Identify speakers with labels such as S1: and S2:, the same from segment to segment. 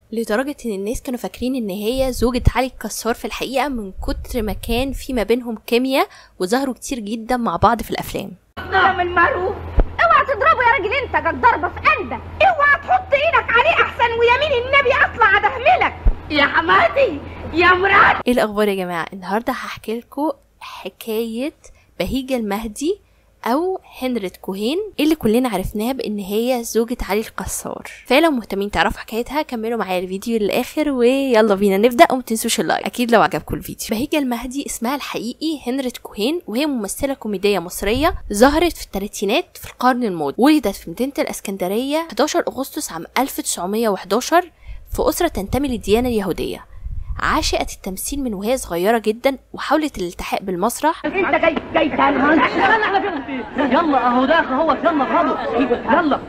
S1: لدرجة ان الناس كانوا فاكرين ان هي زوجة علي الكسار في الحقيقة من كتر ما كان في ما بينهم كيمياء، وظهروا كتير جدا مع بعض في الافلام.
S2: نعم المعروف، اوعى تضربه يا راجل، انت جت ضربة في قلبك، اوعى تحط ايدك عليه احسن، ويمين النبي اطلع ادهملك يا حماتي يا مراد.
S1: ايه الاخبار يا جماعة؟ النهاردة هحكي لكم حكاية بهيجة المهدي او هنريت كوهين اللي كلنا عرفناها بان هي زوجة علي الكسار. فلو مهتمين تعرفوا حكايتها كملوا معايا الفيديو للاخر، ويلا بينا نبدا. وما تنسوش اللايك اكيد لو عجبكم الفيديو. بهيجة المهدي اسمها الحقيقي هنريت كوهين، وهي ممثله كوميديه مصريه ظهرت في الثلاثينات في القرن الماضي. ولدت في مدينه الاسكندريه 11 اغسطس عام 1911 في اسره تنتمي للديانه اليهوديه. عاشقت التمثيل من وهي صغيرة جدا، وحاولت الالتحاق بالمسرح.
S2: انت جاي تاني؟
S3: يلا اهو ده اهو، يلا برافو، يلا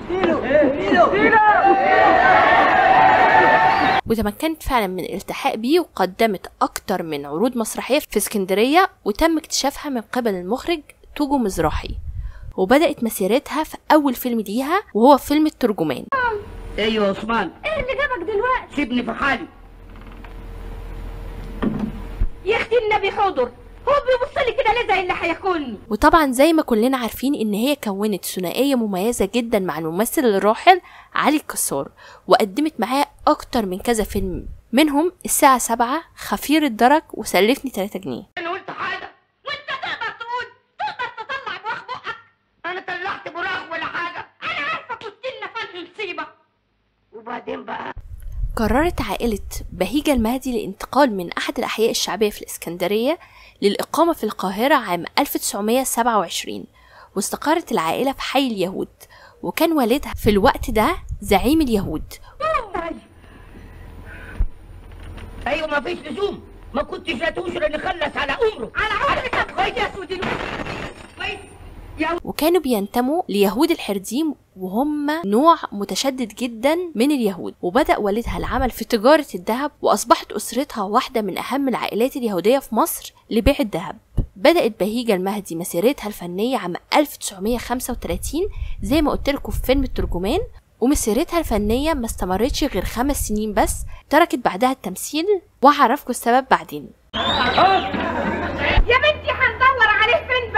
S1: وتمكنت فعلا من الالتحاق بيه، وقدمت اكتر من عروض مسرحية في اسكندرية، وتم اكتشافها من قبل المخرج توجو مزراحي. وبدأت مسيرتها في اول فيلم ليها وهو فيلم الترجمان.
S3: ايوه يا عثمان،
S2: ايه اللي جابك دلوقتي؟
S3: سيبني في حالي
S2: يا اختي النبي حضر، هو بيبص لي كده ليه زي اللي هياكلني؟
S1: وطبعا زي ما كلنا عارفين ان هي كونت ثنائيه مميزه جدا مع الممثل الراحل علي الكسار، وقدمت معاه اكتر من كذا فيلم، منهم الساعه 7، خفير الدرك، وسلفني 3 جنيه.
S2: انا قلت حاجه وانت تقدر تطلع بواخ بقك؟ انا طلعت براغ ولا حاجه، انا عارفه كنت لنا فن مصيبه. وبعدين بقى
S1: قررت عائلة بهيجة المهدي الانتقال من أحد الأحياء الشعبية في الإسكندرية للإقامة في القاهرة عام 1927، واستقرت العائلة في حي اليهود، وكان والدها في الوقت ده زعيم اليهود.
S3: ايوه ما فيش لزوم، ما كنتش هتوشر اللي خلص على عمره
S2: على عمرك يا كويس يا سودي كويس.
S1: وكانوا بينتموا ليهود الحرديم، وهم نوع متشدد جدا من اليهود. وبدأ والدها العمل في تجارة الذهب، وأصبحت أسرتها واحدة من أهم العائلات اليهودية في مصر لبيع الذهب. بدأت بهيجة المهدي مسيرتها الفنية عام 1935 زي ما قلت لكم في فيلم الترجمان، ومسيرتها الفنية ما استمرتش غير 5 سنين بس، تركت بعدها التمثيل، وهعرفكم السبب بعدين.
S2: يا بنتي هندور عليه فين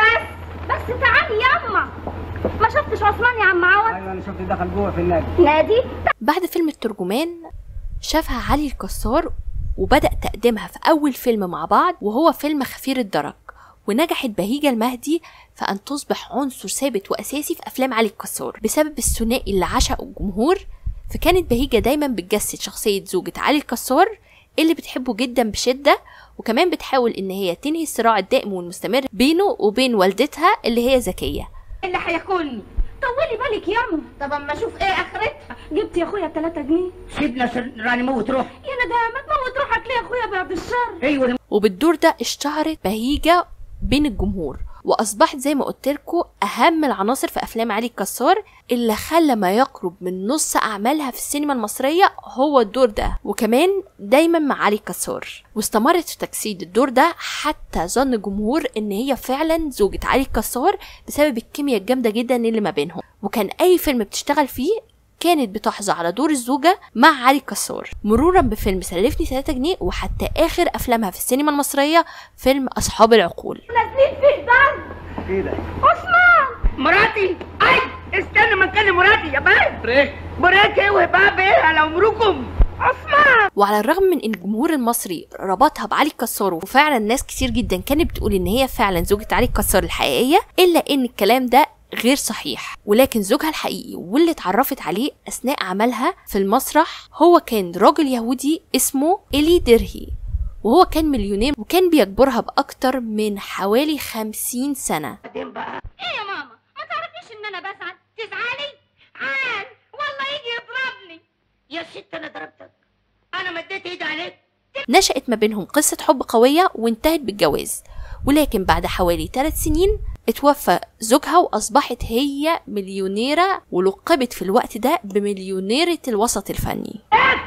S2: بس تعالي ياما. ما شفتش عثمان يا عم عوض؟
S3: ايوه انا شفت دخل جوه في النادي.
S1: بعد فيلم الترجمان شافها علي الكسار، وبدأ تقديمها في أول فيلم مع بعض وهو فيلم خفير الدرك. ونجحت بهيجة المهدي في أن تصبح عنصر ثابت وأساسي في أفلام علي الكسار بسبب الثنائي اللي عشقه الجمهور. فكانت بهيجة دايما بتجسد شخصية زوجة علي الكسار اللي بتحبه جدا بشدة، وكمان بتحاول ان هي تنهي الصراع الدائم والمستمر بينه وبين والدتها اللي هي زكية.
S2: اللي هياكلني طولي بالك ياما. طب اما اشوف ايه اخرتها. جبت يا اخويا 3 جنيه.
S3: سيبنا راني موت روح.
S2: يا ندى ما تموت روحك ليه يا اخويا بعد الشر؟
S3: ايوه.
S1: وبالدور ده اشتهرت بهيجة بين الجمهور، واصبحت زي ما قلت لكم اهم العناصر في افلام علي الكسار، اللي خلى ما يقرب من نص اعمالها في السينما المصريه هو الدور ده، وكمان دايما مع علي الكسار. واستمرت في تجسيد الدور ده حتى ظن الجمهور ان هي فعلا زوجة علي الكسار بسبب الكيمياء الجامده جدا اللي ما بينهم. وكان اي فيلم بتشتغل فيه كانت بتحظى على دور الزوجة مع علي الكسار، مرورا بفيلم سلفني 3 جنيه، وحتى آخر أفلامها في السينما المصرية فيلم أصحاب العقول.
S2: نازلين فيه ضرب.
S3: ايه ده؟
S2: عثمان مراتي. اي استنى ما نكلم مراتي يا بنت. بريك ايه وهباب ايه على عمركم؟ عثمان.
S1: وعلى الرغم من ان الجمهور المصري ربطها بعلي الكسار، وفعلا ناس كتير جدا كانت بتقول ان هي فعلا زوجة علي الكسار الحقيقية، الا ان الكلام ده غير صحيح. ولكن زوجها الحقيقي واللي اتعرفت عليه اثناء عملها في المسرح هو كان راجل يهودي اسمه إلي درهي، وهو كان مليونير وكان بيجبرها باكتر من حوالي 50 سنة.
S2: ايه يا ماما ما تعرفيش ان انا بسعد؟ تزعلي؟ عال والله يجي يضربني.
S3: يا ست انا ضربتك، انا مديت ايدي عليك.
S1: نشأت ما بينهم قصة حب قوية وانتهت بالجواز، ولكن بعد حوالي 3 سنين اتوفى زوجها، وأصبحت هي مليونيرة، ولقبت في الوقت ده بمليونيرة الوسط الفني.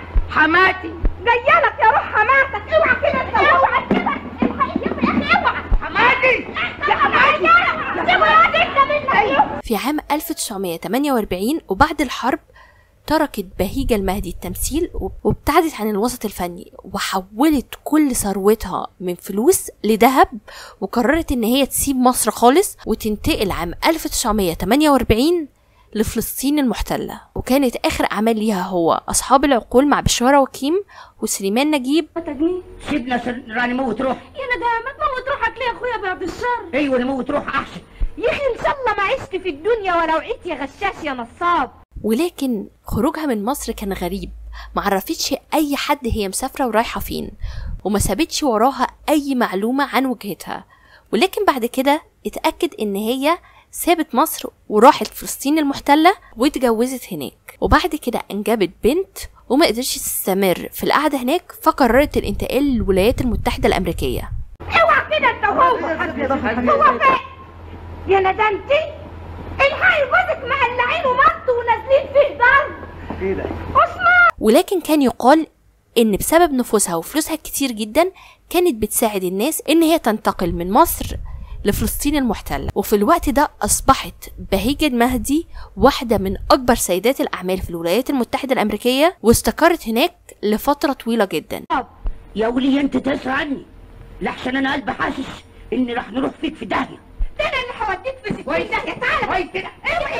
S2: حماتي جايلك يا روح حماتك. اوعى كده انت، اوعى كده. الحقيقة يا اخي اوعى. حماتي يا حماتي سيبوا يا دي منك.
S1: في عام 1948 وبعد الحرب تركت بهيجة المهدي التمثيل وابتعدت عن الوسط الفني، وحولت كل ثروتها من فلوس لذهب، وقررت ان هي تسيب مصر خالص وتنتقل عام 1948 لفلسطين المحتلة. وكانت آخر أعمال ليها هو أصحاب العقول مع بشارة وكيم وسليمان نجيب.
S3: سيبنا راني موت روح.
S2: يا ندى ما تموت روحك ليه يا اخويا بعد الشر؟
S3: ايوه نموت روح احسن
S2: يا اخي ان شاء الله ما عشت في الدنيا ولو عيت يا غشاش يا نصاب.
S1: ولكن خروجها من مصر كان غريب، معرفتش أي حد هي مسافرة ورايحة فين، وما سابتش وراها أي معلومة عن وجهتها. ولكن بعد كده اتأكد إن هي سابت مصر وراحت فلسطين المحتلة واتجوزت هناك، وبعد كده انجبت بنت وما قدرتش تستمر في القعدة هناك، فقررت الانتقال للولايات المتحدة الأمريكية.
S2: اوعى كده انت وهو فين يا ندمتي؟ الحقي جوزك مقلعين ومط ونازلين فيه ضرب اسمع.
S1: ولكن كان يقال ان بسبب نفوسها وفلوسها كتير جدا كانت بتساعد الناس ان هي تنتقل من مصر لفلسطين المحتلة. وفي الوقت ده أصبحت بهيجة المهدي واحدة من أكبر سيدات الأعمال في الولايات المتحدة الأمريكية، واستقرت هناك لفترة طويلة جدا.
S3: يا ولي انت تسرع عني لحسن انا قلبي حاسس اني راح نروح فيك في داهية.
S2: ده انا اللي هوديك في 60 داهية. تعالى كده.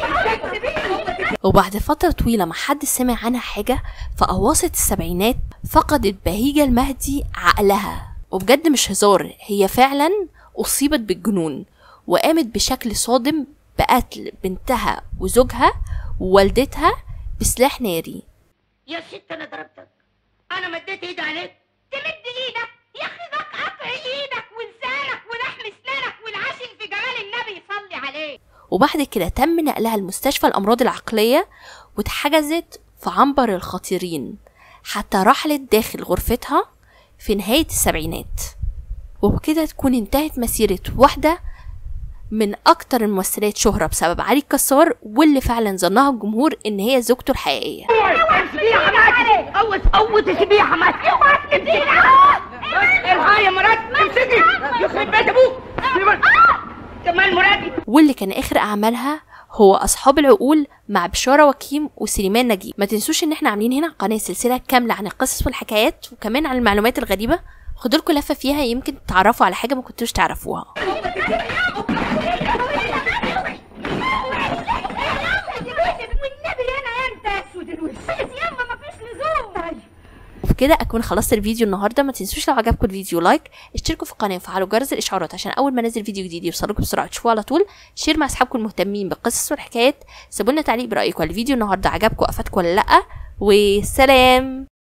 S1: وبعد فترة طويلة ما حد سمع عنها حاجة، في أواسط السبعينات فقدت بهيجة المهدي عقلها، وبجد مش هزار، هي فعلا أصيبت بالجنون، وقامت بشكل صادم بقتل بنتها وزوجها ووالدتها بسلاح ناري.
S3: يا ست انا ضربتك، انا مديت ايدي عليك.
S2: تمد ايدك يا اخي؟ ده قطع ايدك ولسانك ولحم اسنانك والعاشق في جمال النبي صلي عليه.
S1: وبعد كده تم نقلها لمستشفى الأمراض العقلية، واتحجزت في عنبر الخطيرين حتى رحلت داخل غرفتها في نهاية السبعينات. وبكده تكون انتهت مسيرة واحدة من أكتر الممثلات شهرة بسبب علي الكسار، واللي فعلا ظنها الجمهور إن هي زوجته الحقيقية.
S3: اوعى تسيبيه يا حماتي.
S2: اوعى تسيبيه.
S3: الحقي يا مراد امسكي يخرب بيت ابوك. كمان مرادي.
S1: واللي كان آخر أعمالها هو أصحاب العقول مع بشارة وكيم وسليمان نجيب. ما تنسوش إن احنا عاملين هنا قناة سلسلة كاملة عن القصص والحكايات، وكمان عن المعلومات الغريبة، خدولكوا لفة فيها يمكن تعرفوا على حاجة ما كنتوش تعرفوها. وبكده اكون خلصت الفيديو النهارده. ما تنسوش لو عجبكم الفيديو لايك، اشتركوا في القناه وفعلوا جرس الاشعارات عشان اول ما انزل فيديو جديد يوصلكم بسرعه تشوفوه على طول. شير مع اصحابكم المهتمين بالقصص والحكايات. سيبوا لنا تعليق برايكم الفيديو النهارده عجبكم افادكم ولا لا. وسلام.